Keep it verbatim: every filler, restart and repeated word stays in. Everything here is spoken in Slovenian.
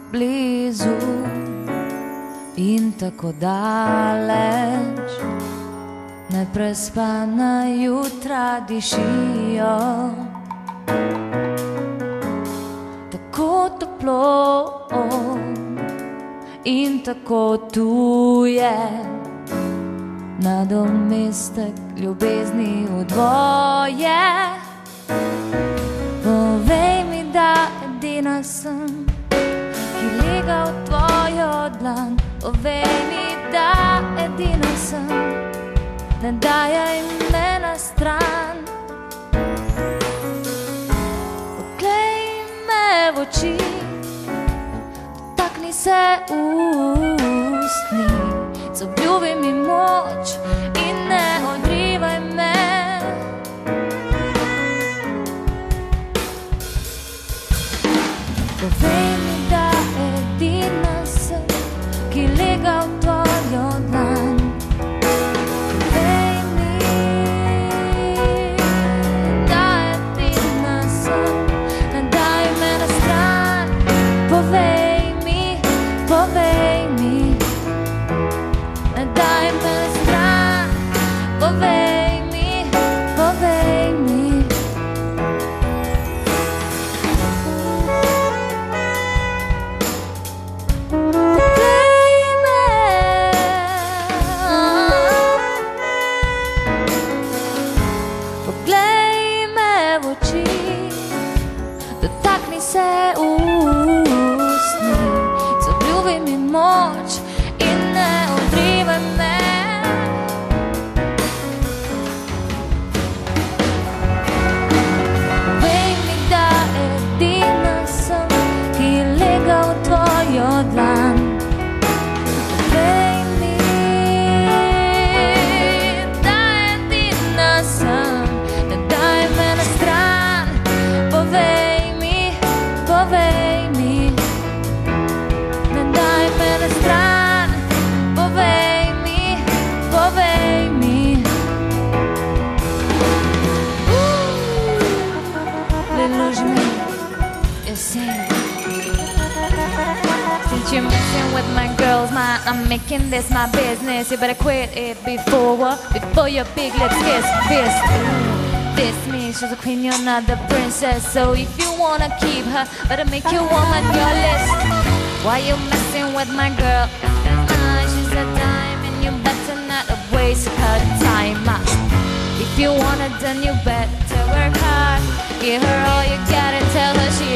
blizu in tako daleč. Neprespana jutra dišijo, tako toplo in tako tuje. Nadomestek ljubezni v dvoje. Povej mi, da edina sem, ki lega v tvojo dlan. Povej mi, da edina sem, ne dajaj me na stran. Poglej me v oči, dotakni se ustni, zaobljubi mi moč in ne odrivaj me. Povej mi, da edina sem, ki lega v tvojo dlan. Povej mi, da edina sem, ne daj me na stran. Povej mi, povej mi, ne daj me na stran. Povej mi, povej mi. Dotakni se ustni, zaobljubi mi moč in ne odrivaj me. Povej mi, da edina sem, ki lega v tvojo dlan. Povej mi, da edina sem, ne daj me na stran. Povej mi, povej mi, ne daj me na stran. Povej mi, povej mi. Little Jimmy, you sing. Since you're messing with my girls, my, I'm making this my business. You better quit it before what? Before your big lips kiss fist. This means she's a queen, you're not the princess. So if you wanna keep her, better make your woman your list. Why you messing with my girl? Uh, she's a dime and you better not waste her time. Uh, if you want it, then you better work hard. Give her all you got and tell her she